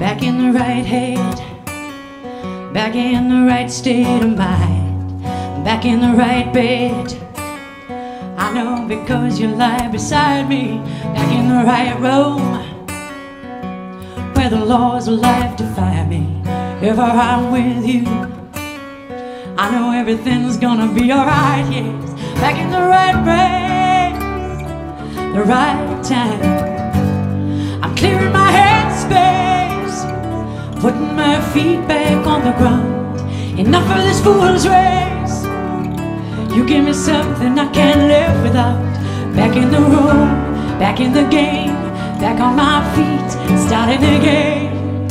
back in the right head, back in the right state of mind, back in the right bed. I know because you lie beside me, back in the right room, where the laws of life defy me. If I'm with you, I know everything's gonna be alright, yes. Back in the right place, the right time. I'm clearing my head space, putting my feet back on the ground. Enough of this fool's race. You give me something I can't live without. Back in the room, back in the game, back on my feet, starting again.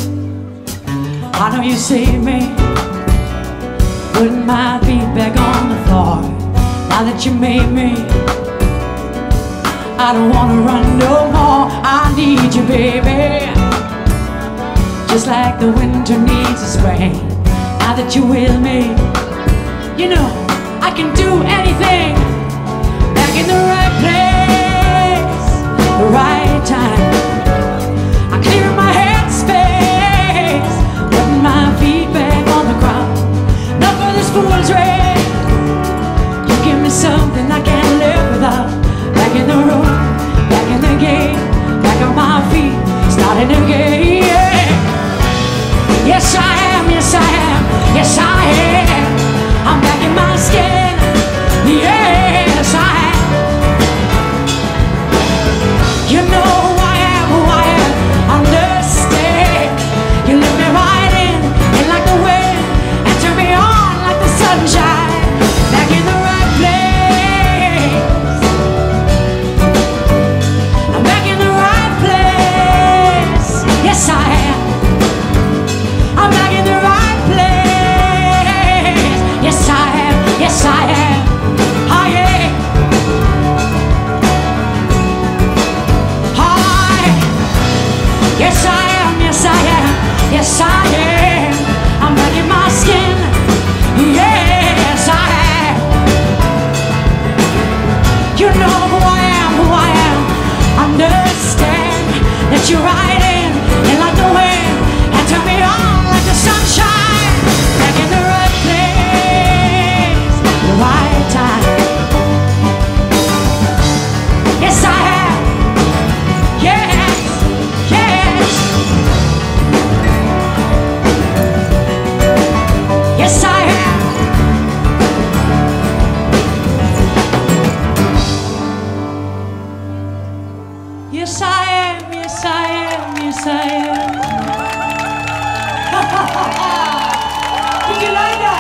I know you saved me, putting my feet back on the floor. Now that you made me, I don't wanna run no more. I need you, baby, just like the winter needs the spring. Now that you're with me, you know I can do anything. Back in the right place, the right time. I'm clearing my head space, putting my feet back on the ground. Enough of this fool's race. You give me something I can't live without. Back in the room, back in the game, back on my feet, starting again. Yeah. Yes I am, yes I am, yes I am. I'm back in my skin. Yes I am. You know who I am, who I am. Understand. You let me right in, and like the wind, and turn me on like the sunshine. Back in the right place. I'm back in the right place. Yes I am. I'm back in the right place. Yes I am. Yes I am. Oh yeah. Hi. Yes I am. Yes I am. Yes I am. I'm back in my skin. Yes I am. You know who I am, who I am. Understand that you're right in, and like the wind, and turn me on like the sunshine. Back in the right place, the right time. Yes I am. Yes, yes. Yes I am. Yes I am, yes I am, yes I am. Thank you, Lina.